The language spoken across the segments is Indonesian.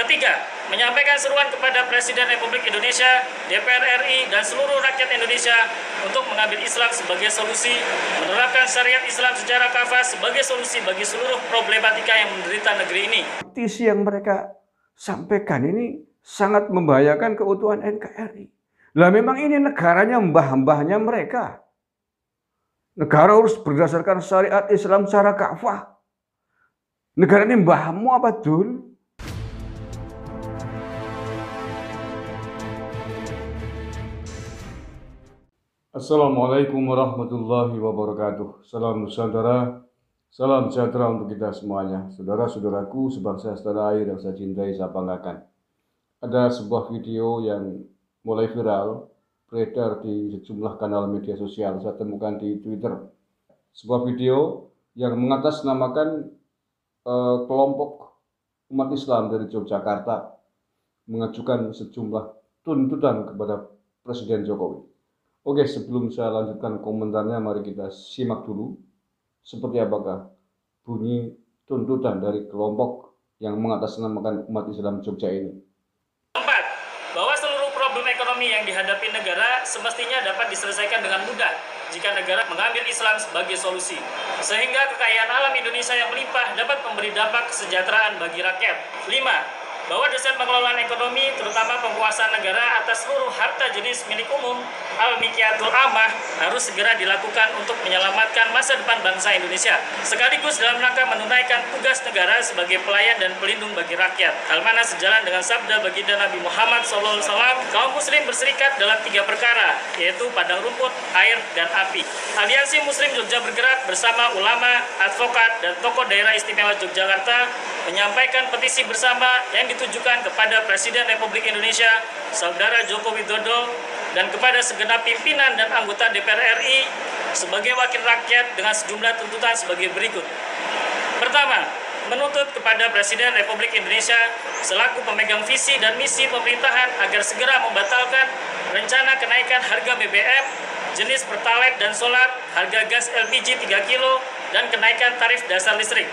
Ketiga, menyampaikan seruan kepada Presiden Republik Indonesia, DPR RI, dan seluruh rakyat Indonesia untuk mengambil Islam sebagai solusi, menerapkan syariat Islam secara kafah sebagai solusi bagi seluruh problematika yang menderita negeri ini. Visi yang mereka sampaikan ini sangat membahayakan keutuhan NKRI. Lah memang ini negaranya mbah-mbahnya mereka. Negara harus berdasarkan syariat Islam secara kafah. Negara ini mbahmu apa dul? Assalamualaikum warahmatullahi wabarakatuh. Salam Nusantara, salam sejahtera untuk kita semuanya. Saudara-saudaraku sebangsa setanah air yang saya cintai, saya banggakan. Ada sebuah video yang mulai viral, beredar di sejumlah kanal media sosial. Saya temukan di Twitter. Sebuah video yang mengatasnamakan kelompok umat Islam dari Yogyakarta mengajukan sejumlah tuntutan kepada Presiden Jokowi. Oke, sebelum saya lanjutkan komentarnya, mari kita simak dulu seperti apakah bunyi tuntutan dari kelompok yang mengatasnamakan umat Islam Jogja ini. 4. Bahwa seluruh problem ekonomi yang dihadapi negara semestinya dapat diselesaikan dengan mudah jika negara mengambil Islam sebagai solusi, sehingga kekayaan alam Indonesia yang melimpah dapat memberi dampak kesejahteraan bagi rakyat. 5. Bahwa desain pengelolaan ekonomi, terutama penguasaan negara atas seluruh harta jenis milik umum, al-mikiatul amah, harus segera dilakukan untuk menyelamatkan masa depan bangsa Indonesia, sekaligus dalam rangka menunaikan tugas negara sebagai pelayan dan pelindung bagi rakyat. Hal mana sejalan dengan sabda baginda Nabi Muhammad SAW, kaum muslim berserikat dalam 3 perkara, yaitu padang rumput, air, dan api. Aliansi Muslim Jogja Bergerak bersama ulama, advokat, dan tokoh daerah istimewa Yogyakarta menyampaikan petisi bersama yang ditujukan kepada Presiden Republik Indonesia, Saudara Joko Widodo, dan kepada segenap pimpinan dan anggota DPR RI sebagai wakil rakyat dengan sejumlah tuntutan sebagai berikut. Pertama, menuntut kepada Presiden Republik Indonesia selaku pemegang visi dan misi pemerintahan agar segera membatalkan rencana kenaikan harga BBM, jenis Pertalite dan solar, harga gas LPG 3 kilo, dan kenaikan tarif dasar listrik.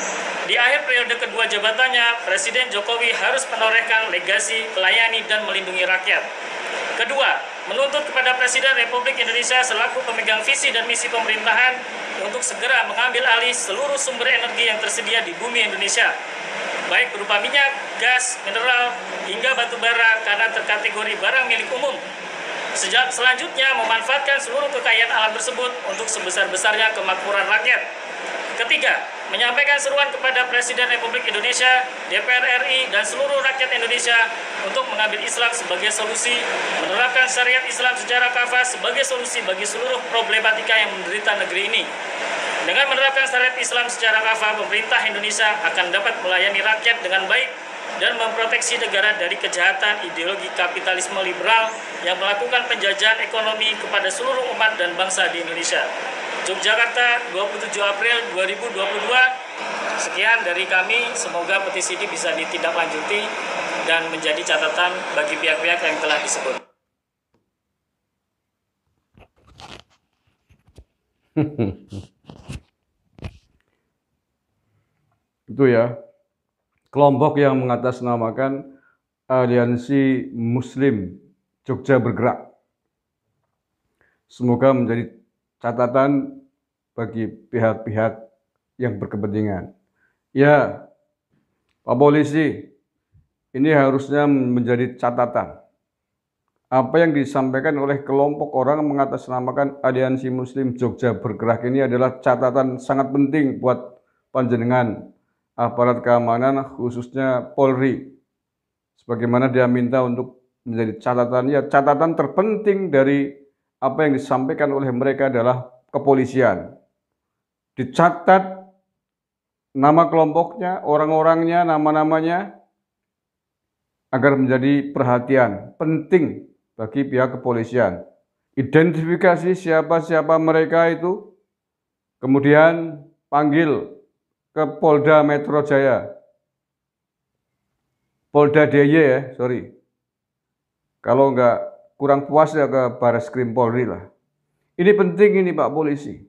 Di akhir periode kedua jabatannya, Presiden Jokowi harus menorehkan legasi, melayani, dan melindungi rakyat. Kedua, menuntut kepada Presiden Republik Indonesia selaku pemegang visi dan misi pemerintahan untuk segera mengambil alih seluruh sumber energi yang tersedia di bumi Indonesia, baik berupa minyak, gas, mineral, hingga batu bara karena terkategori barang milik umum. Selanjutnya, memanfaatkan seluruh kekayaan alam tersebut untuk sebesar-besarnya kemakmuran rakyat. Ketiga, menyampaikan seruan kepada Presiden Republik Indonesia, DPR RI, dan seluruh rakyat Indonesia untuk mengambil Islam sebagai solusi, menerapkan syariat Islam secara kafah sebagai solusi bagi seluruh problematika yang menderita negeri ini. Dengan menerapkan syariat Islam secara kafah, pemerintah Indonesia akan dapat melayani rakyat dengan baik dan memproteksi negara dari kejahatan ideologi kapitalisme liberal yang melakukan penjajahan ekonomi kepada seluruh umat dan bangsa di Indonesia. Yogyakarta, 27 April 2022. Sekian dari kami, semoga petisi ini bisa ditindaklanjuti dan menjadi catatan bagi pihak-pihak yang telah disebut. Itu ya, kelompok yang mengatasnamakan Aliansi Muslim Jogja Bergerak. Semoga menjadi catatan bagi pihak-pihak yang berkepentingan. Ya, Pak Polisi, ini harusnya menjadi catatan. Apa yang disampaikan oleh kelompok orang mengatasnamakan Aliansi Muslim Jogja Bergerak ini adalah catatan sangat penting buat panjenengan aparat keamanan, khususnya Polri. Sebagaimana dia minta untuk menjadi catatan, ya catatan terpenting dari apa yang disampaikan oleh mereka adalah kepolisian. Dicatat nama kelompoknya, orang-orangnya, nama-namanya, agar menjadi perhatian penting bagi pihak kepolisian. Identifikasi siapa-siapa mereka itu, kemudian panggil ke Polda Metro Jaya. Polda DIY ya, sorry. Kalau enggak kurang puas ya ke Bareskrim Polri lah. Ini penting ini Pak Polisi.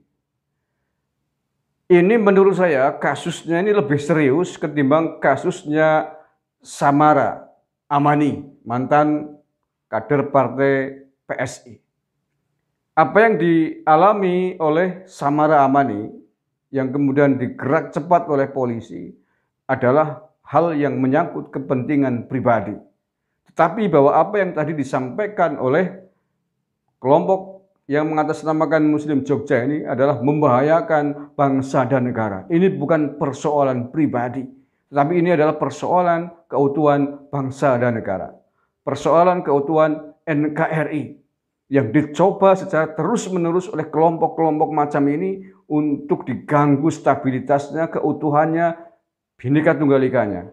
Ini menurut saya kasusnya ini lebih serius ketimbang kasusnya Samara Amani, mantan kader partai PSI. Apa yang dialami oleh Samara Amani yang kemudian digerak cepat oleh polisi adalah hal yang menyangkut kepentingan pribadi. Tetapi bahwa apa yang tadi disampaikan oleh kelompok yang mengatasnamakan Muslim Jogja ini adalah membahayakan bangsa dan negara. Ini bukan persoalan pribadi, tetapi ini adalah persoalan keutuhan bangsa dan negara. Persoalan keutuhan NKRI yang dicoba secara terus-menerus oleh kelompok-kelompok macam ini untuk diganggu stabilitasnya, keutuhannya, Bhinneka Tunggal Ikanya.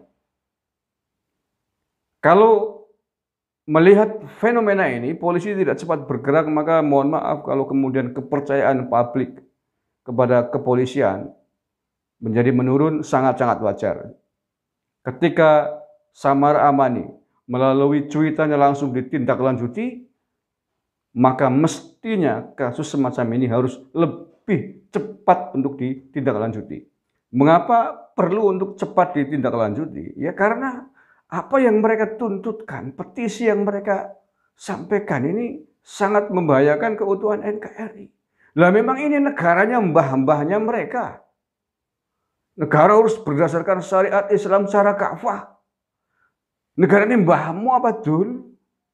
Kalau melihat fenomena ini, polisi tidak cepat bergerak, maka mohon maaf kalau kemudian kepercayaan publik kepada kepolisian menjadi menurun sangat-sangat wajar. Ketika Samara Amani melalui cuitannya langsung ditindaklanjuti, maka mestinya kasus semacam ini harus lebih cepat untuk ditindaklanjuti. Mengapa perlu untuk cepat ditindaklanjuti? Ya karena apa yang mereka tuntutkan, petisi yang mereka sampaikan ini sangat membahayakan keutuhan NKRI. Lah memang ini negaranya mbah-mbahnya mereka. Negara harus berdasarkan syariat Islam secara kafah. Negara ini mbahmu apa dul?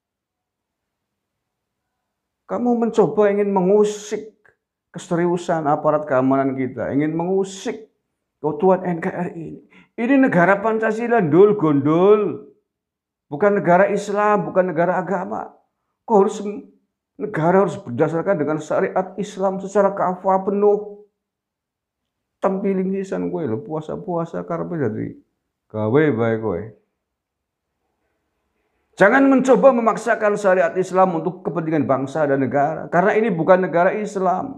Kamu mencoba ingin mengusik keseriusan aparat keamanan kita, ingin mengusik keutuhan NKRI ini. Ini negara Pancasila, dul, gondol. Bukan negara Islam, bukan negara agama. Kok harus negara harus berdasarkan dengan syariat Islam secara kafah penuh. Tempiling sisan gue lo puasa-puasa karepe jadi gawe bae kowe. Jangan mencoba memaksakan syariat Islam untuk kepentingan bangsa dan negara, karena ini bukan negara Islam.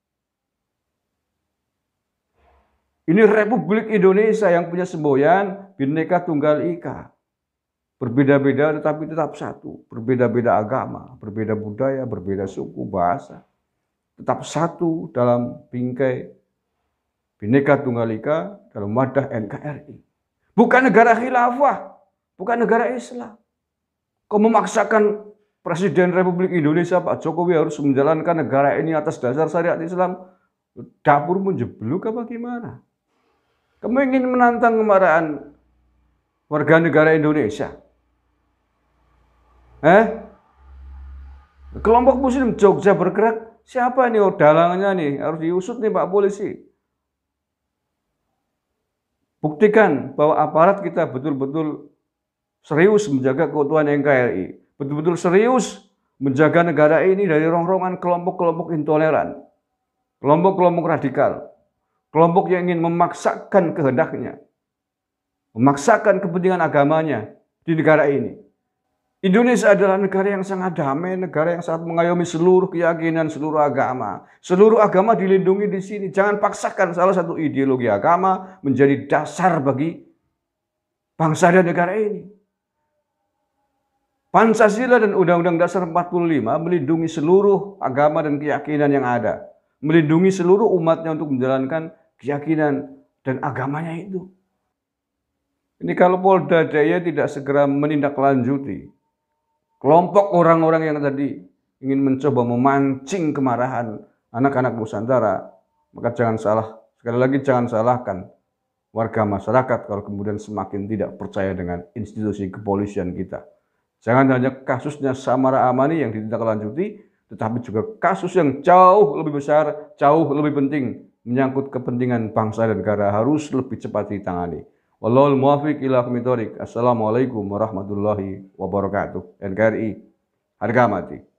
Ini Republik Indonesia yang punya semboyan Bhinneka Tunggal Ika. Berbeda-beda tetapi tetap satu. Berbeda-beda agama, berbeda budaya, berbeda suku, bahasa. Tetap satu dalam bingkai Bhinneka Tunggal Ika dalam wadah NKRI. Bukan negara khilafah, bukan negara Islam. Kau memaksakan Presiden Republik Indonesia Pak Jokowi harus menjalankan negara ini atas dasar syariat Islam. Dapurmu jeblok apa gimana? Kamu ingin menantang kemarahan warga negara Indonesia? Kelompok Muslim Jogja bergerak, siapa nih dalangannya nih? Harus diusut nih Pak Polisi. Buktikan bahwa aparat kita betul-betul serius menjaga keutuhan NKRI. Betul-betul serius menjaga negara ini dari rongrongan kelompok-kelompok intoleran. Kelompok-kelompok radikal. Kelompok yang ingin memaksakan kehendaknya, memaksakan kepentingan agamanya di negara ini. Indonesia adalah negara yang sangat damai, negara yang sangat mengayomi seluruh keyakinan, seluruh agama. Seluruh agama dilindungi di sini. Jangan paksakan salah satu ideologi agama menjadi dasar bagi bangsa dan negara ini. Pancasila dan Undang-Undang Dasar 45 melindungi seluruh agama dan keyakinan yang ada. Melindungi seluruh umatnya untuk menjalankan keyakinan dan agamanya itu. Ini kalau Polda Jaya tidak segera menindaklanjuti kelompok orang-orang yang tadi ingin mencoba memancing kemarahan anak-anak Nusantara, maka jangan salah, sekali lagi jangan salahkan warga masyarakat kalau kemudian semakin tidak percaya dengan institusi kepolisian kita. Jangan hanya kasusnya Samara Amani yang ditindaklanjuti, tetapi juga kasus yang jauh lebih besar, jauh lebih penting, menyangkut kepentingan bangsa dan negara harus lebih cepat ditangani. Wallahul muwaffiq ila aqwamit thoriq. Assalamualaikum warahmatullahi wabarakatuh. NKRI harga mati.